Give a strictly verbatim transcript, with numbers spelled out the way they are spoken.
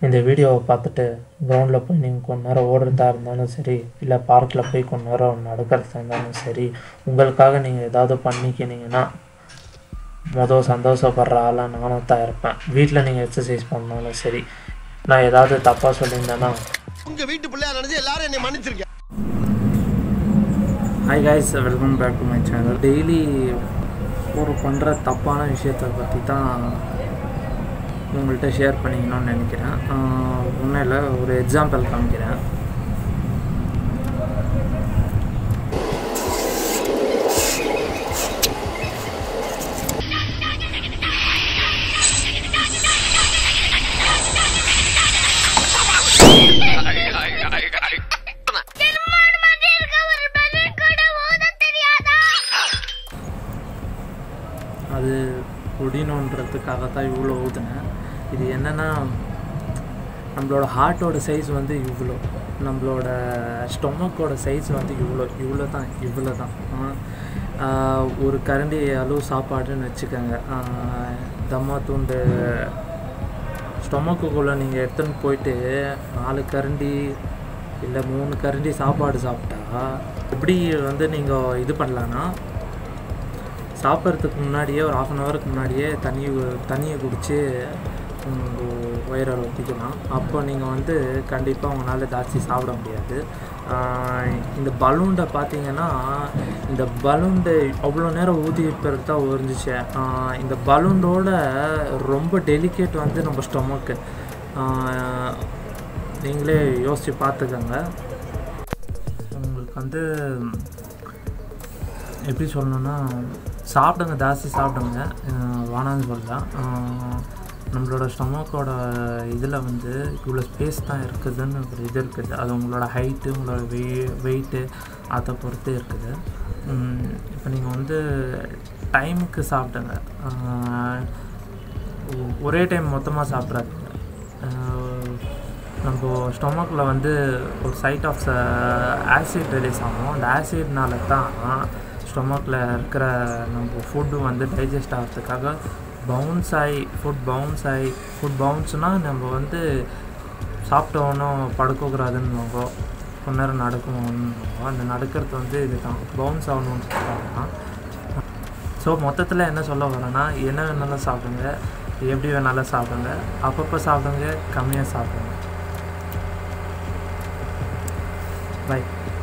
இந்த வீடியோவை பார்த்துட்டு கிரவுண்டில் போய் நீங்கள் கொஞ்ச நேரம் ஓடுறதா இருந்தாலும் சரி, இல்லை பார்க்கில் போய் கொஞ்ச நேரம் நடக்கிறதா இருந்தாலும் சரி, உங்களுக்காக நீங்கள் ஏதாவது பண்ணிக்கினீங்கன்னா மொதல் சந்தோஷப்படுற ஆளாக நானும் தான் இருப்பேன். வீட்டில் நீங்கள் எக்ஸசைஸ் பண்ணாலும் சரி, நான் ஏதாவது தப்பாக சொல்லியிருந்தேன்னா உங்கள் வீட்டு பிள்ளையா நினச்சி எல்லாரும் என்னை மன்னிச்சிருக்கேன். Hi guys, welcome back to my channel. Daily ஒரு பண்ணுற தப்பான விஷயத்தை பற்றி தான் உங்கள்கிட்ட ஷேர் பண்ணிக்கணும்னு நினைக்கிறேன். ஒன்றும் இல்லை, ஒரு எக்ஸாம்பிள் காமிக்கிறேன். அது குடினோன்றதுக்காக தான் இவ்வளோ ஊதுனேன். இது என்னென்னா, நம்மளோட ஹார்ட்டோட சைஸ் வந்து இவ்வளோ, நம்மளோட ஸ்டொமக்கோட சைஸ் வந்து இவ்வளோ இவ்வளோ தான் இவ்வளோ தான் ஒரு கரண்டி அளவு சாப்பாடுன்னு வச்சுக்கோங்க. தம்மா தூண்டு ஸ்டொமக்குள்ளே நீங்கள் எடுத்துன்னு போயிட்டு நாலு கரண்டி இல்லை மூணு கரண்டி சாப்பாடு சாப்பிட்டா எப்படி வந்து நீங்கள் இது பண்ணலான்னா, சாப்பிட்றதுக்கு முன்னாடியே ஒரு ஆஃப் அன் ஹவருக்கு முன்னாடியே தண்ணி தண்ணியை குடித்து வயிறை ஊற்றிக்கலாம். அப்போ நீங்கள் வந்து கண்டிப்பாக உங்களால் ஜாஸ்தி சாப்பிட முடியாது. இந்த பலூண்டை பார்த்தீங்கன்னா, இந்த பலூண்டை அவ்வளோ நேரம் ஊதி பிறகு தான் உறிஞ்சிச்சு. இந்த பலூண்டோட ரொம்ப டெலிகேட் வந்து நம்ம ஸ்டொமக்கு. நீங்களே யோசித்து பார்த்துக்கோங்க. உங்களுக்கு வந்து எப்படி சொல்லணுன்னா, சாப்பிடுங்க, ஜாஸ்தி சாப்பிடுங்க, வானான்னு சொல்லலாம். நம்மளோட ஸ்டொமக்கோட இதில் வந்து இவ்வளோ ஸ்பேஸ் தான் இருக்குதுன்னு ஒரு இது இருக்குது. அது உங்களோட ஹைட்டு, உங்களோட வெய் வெயிட்டு அதை பொறுத்து இருக்குது. இப்போ நீங்கள் வந்து டைமுக்கு சாப்பிடுங்க. ஒரே டைம் மொத்தமாக சாப்பிட்றாதுங்க. நம்ம ஸ்டொமக்கில் வந்து ஒரு சைட் ஆஃப் ஆசிட் ரிலீஸ் ஆகும். அந்த ஆசிட்னால தான் ஸ்டொமக்கில் இருக்கிற நம்ம ஃபுட்டு வந்து டைஜஸ்ட் ஆகிறதுக்காக பவுன்ஸ் ஆகி ஃபுட் பவுன்ஸ் ஆகி ஃபுட் பவுன்ஸ்னால் நம்ம வந்து சாப்பிட்டோன்னும் படுக்கக்கூடாதுன்னு வாங்கோ, கொஞ்ச நேரம் நடக்கணும்னு. அந்த நடக்கிறது வந்து இது தான் பவுன்ஸ் ஆகணும்னு சொல்கிறாங்க. ஸோ மொத்தத்தில் என்ன சொல்ல வரேன்னா, என்ன வேணாலும் சாப்பிடுங்க, எப்படி வேணாலும் சாப்பிடுங்க, அப்பப்போ சாப்பிடுங்க, கம்மியாக சாப்பிடுங்க. பை.